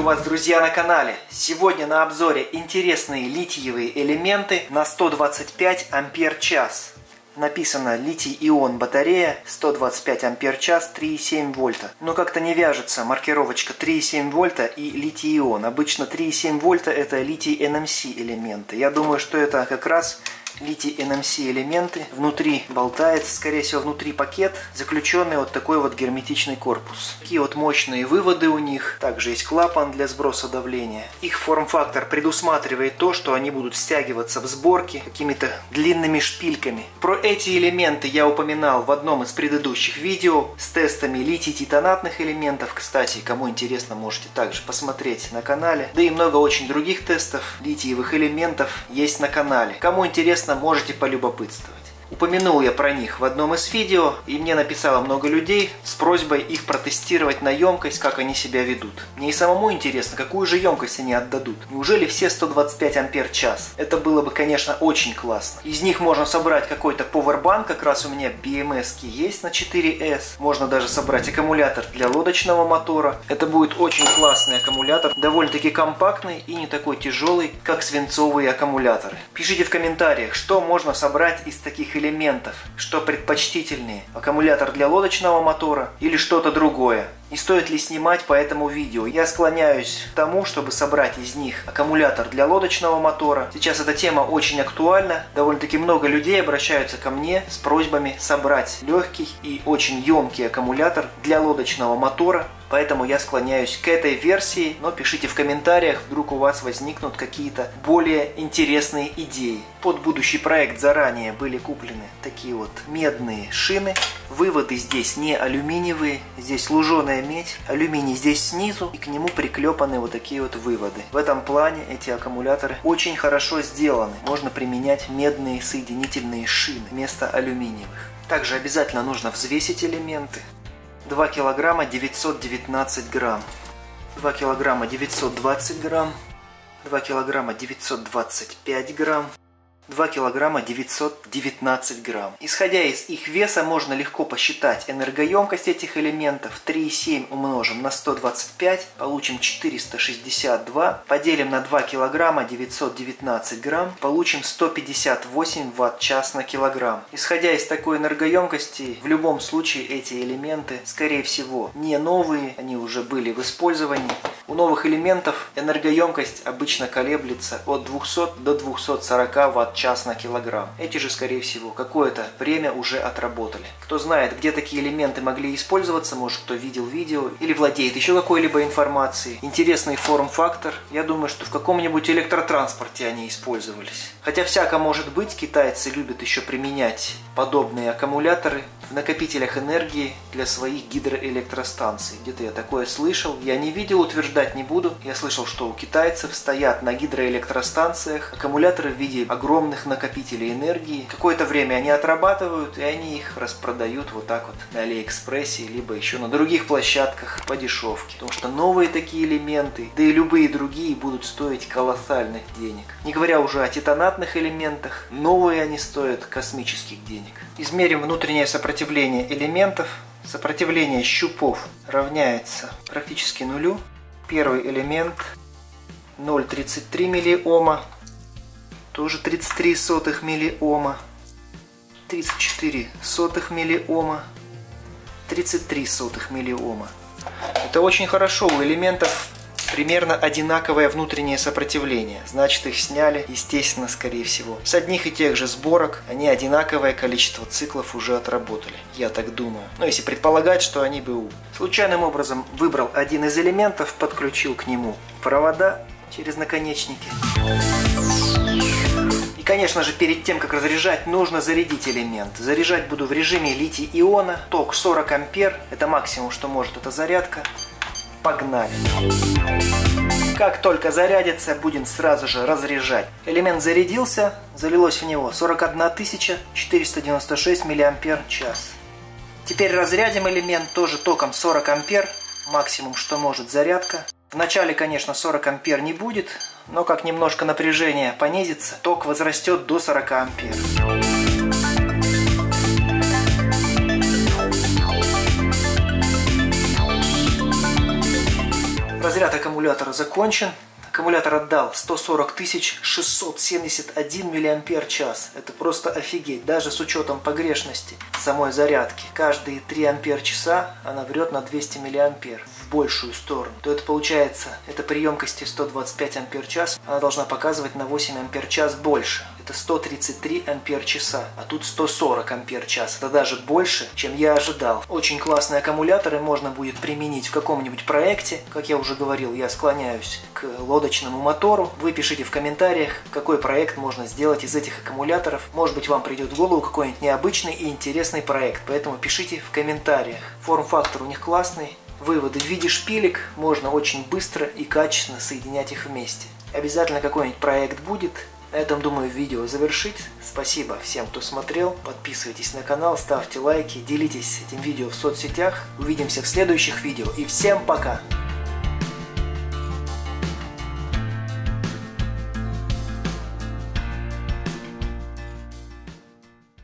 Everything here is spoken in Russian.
Приветствую вас, друзья, на канале. Сегодня на обзоре интересные литиевые элементы на 125 ампер-час. Написано литий-ион батарея 125 ампер-час 3,7 вольта. Но как-то не вяжется маркировочка 3,7 вольта и литий-ион. Обычно 3,7 вольта это литий-NMC элементы. Я думаю, что это как раз литий-NMC элементы. Внутри болтается, скорее всего, внутри пакет, заключенный вот такой вот герметичный корпус. Такие вот мощные выводы у них. Также есть клапан для сброса давления. Их форм-фактор предусматривает то, что они будут стягиваться в сборке какими-то длинными шпильками. Про эти элементы я упоминал в одном из предыдущих видео с тестами литий-титанатных элементов. Кстати, кому интересно, можете также посмотреть на канале. Да и много очень других тестов литиевых элементов есть на канале. Кому интересно, можете полюбопытствовать. Упомянул я про них в одном из видео, и мне написало много людей с просьбой их протестировать на емкость, как они себя ведут. Мне и самому интересно, какую же емкость они отдадут. Неужели все 125 ампер-час? Это было бы, конечно, очень классно. Из них можно собрать какой-то powerbank, как раз у меня BMS-ки есть на 4S. Можно даже собрать аккумулятор для лодочного мотора. Это будет очень классный аккумулятор, довольно-таки компактный и не такой тяжелый, как свинцовые аккумуляторы. Пишите в комментариях, что можно собрать из таких элементов, что предпочтительнее, аккумулятор для лодочного мотора или что-то другое. И стоит ли снимать по этому видео? Я склоняюсь к тому, чтобы собрать из них аккумулятор для лодочного мотора. Сейчас эта тема очень актуальна. Довольно-таки много людей обращаются ко мне с просьбами собрать легкий и очень емкий аккумулятор для лодочного мотора. Поэтому я склоняюсь к этой версии, но пишите в комментариях, вдруг у вас возникнут какие-то более интересные идеи. Под будущий проект заранее были куплены такие вот медные шины. Выводы здесь не алюминиевые, здесь луженая медь, алюминий здесь снизу, и к нему приклепаны вот такие вот выводы. В этом плане эти аккумуляторы очень хорошо сделаны. Можно применять медные соединительные шины вместо алюминиевых. Также обязательно нужно взвесить элементы. 2 килограмма 919 грамм, 2 килограмма 920 грамм, 2 килограмма 925 грамм, 2 килограмма 919 грамм. Исходя из их веса, можно легко посчитать энергоемкость этих элементов. 3,7 умножим на 125, получим 462. Поделим на 2 килограмма 919 грамм, получим 158 ватт-час на килограмм. Исходя из такой энергоемкости, в любом случае эти элементы, скорее всего, не новые, они уже были в использовании. У новых элементов энергоемкость обычно колеблется от 200 до 240 ватт-час на килограмм. Эти же, скорее всего, какое-то время уже отработали. Кто знает, где такие элементы могли использоваться, может, кто видел видео или владеет еще какой-либо информацией. Интересный форм-фактор. Я думаю, что в каком-нибудь электротранспорте они использовались. Хотя всяко может быть, китайцы любят еще применять подобные аккумуляторы в накопителях энергии для своих гидроэлектростанций. Где-то я такое слышал. Я не видел, утверждать не буду. Я слышал, что у китайцев стоят на гидроэлектростанциях аккумуляторы в виде огромных накопителей энергии. Какое-то время они отрабатывают, и они их распродают вот так вот на Алиэкспрессе, либо еще на других площадках по дешевке. Потому что новые такие элементы, да и любые другие, будут стоить колоссальных денег. Не говоря уже о титанатных элементах, новые они стоят космических денег. Измерим внутреннее сопротивление элементов. Сопротивление щупов равняется практически нулю. Первый элемент 0,33 миллиома, тоже 33 сотых миллиома, 34 сотых миллиома, 33 сотых миллиома. Это очень хорошо, у элементов примерно одинаковое внутреннее сопротивление. Значит, их сняли, естественно, скорее всего. С одних и тех же сборок они одинаковое количество циклов уже отработали. Я так думаю. Но если предполагать, что они БУ. Случайным образом выбрал один из элементов, подключил к нему провода через наконечники. И, конечно же, перед тем, как разряжать, нужно зарядить элемент. Заряжать буду в режиме литий-иона. Ток 40 ампер. Это максимум, что может эта зарядка. Погнали! Как только зарядится, будем сразу же разряжать. Элемент зарядился, залилось в него 41 496 мАч. Теперь разрядим элемент тоже током 40 ампер, максимум, что может зарядка. Вначале, конечно, 40 ампер не будет, но как немножко напряжение понизится, ток возрастет до 40 ампер. Разряд аккумулятора закончен. Аккумулятор отдал 140 671 мАч. Это просто офигеть, даже с учетом погрешности самой зарядки. Каждые 3 ампер-часа она врет на 200 мА в большую сторону. То это получается, это при емкости 125 ампер-час, она должна показывать на 8 ампер-час больше. Это 133 ампер-часа, а тут 140 ампер-час. Это даже больше, чем я ожидал. Очень классные аккумуляторы можно будет применить в каком-нибудь проекте. Как я уже говорил, я склоняюсь к лодочному мотору. Вы пишите в комментариях, какой проект можно сделать из этих аккумуляторов. Может быть, вам придет в голову какой-нибудь необычный и интересный проект. Поэтому пишите в комментариях. Форм-фактор у них классный. Выводы в виде шпилек. Можно очень быстро и качественно соединять их вместе. Обязательно какой-нибудь проект будет. На этом, думаю, видео завершить. Спасибо всем, кто смотрел. Подписывайтесь на канал, ставьте лайки, делитесь этим видео в соцсетях. Увидимся в следующих видео и всем пока!